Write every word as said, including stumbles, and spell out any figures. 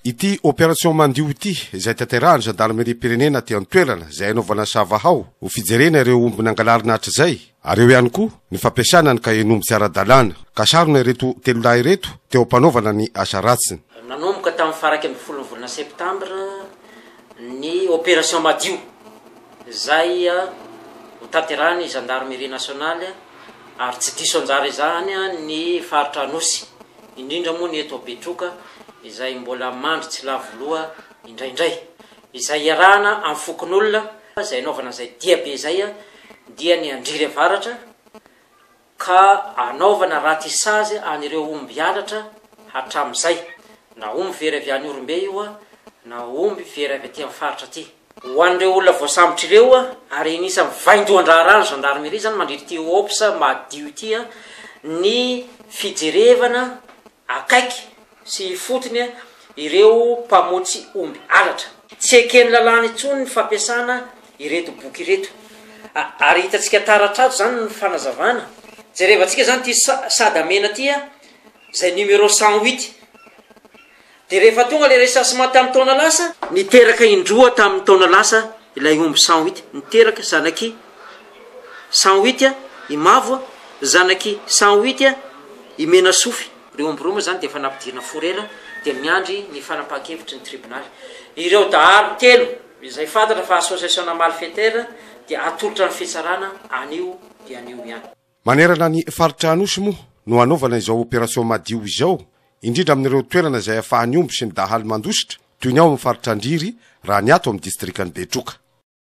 Ity opération mandio ity izay tanterahany gendarmerie pirenena ty an-toerana izay anaovana savahao ho fijerena ireo omby nangalarina hatr'izay ary eo ihany koa ny fampiasana ny kahen'omby tsy ara-dalàna ka sarona ireto telo lahy ireto teo ampanaovana ny asa ratsiny. Nanomboka tamin'ny faraky amby folo volana septambra ny opération madio izay ho tanterahany gendarmerie nationale ary tsy diso anjara izany ny faritra Anosy indrindra moa ny eto Betroka izay mbola mandry tsy lavoloa indraindray izay iarahana amin'ny fokon'olona izay anaovana izay dia be izay dia ny andriry avaratra ka anaovana raty sazy anireo omby halatra hatramin'izay na omby very avy any Orombe io na omby very avy aty amin'ny faritra aty ho an'ireo olona voasambotra ireo ary inisany vaindohan-draharaha ny gendarmerie zany mandritra ty opsa madio ity ny fijerevana akaiky sy fotony ireo mpamotsy omby halatra tsy ekeny lalàna intsony ny fampiasana ireto boky ireto ary hitantsika taratrato zany ny fanazavana jerevantsika zany ty sadamena ty zay numéro cent huit de rehefa tonga le recensement tamin'ny taona lasa niteraka indroa tamin'ny taona lasa ilay omby cent huit niteraka zanaky cent huit i mavo zanaky cent huit i mena sofy ireo omby roma zany de efa nampidirina forera de miandry ny fanapahan-kevitry ny tribonaly ireo daharo telo izay fantatra fa association malfaiteur dia atolotra ny fitsarana anio dia anio ihany. Manerana ny faritra Anosy moa no anaovana izao opération madio izao indrindra amin'ireo toerana izay ahafahan'ny omby sy ny dahalo mandositra toy ny ao amin'ny faritra Andriry raha ny ato amin'ny distriktan'ny Betroka.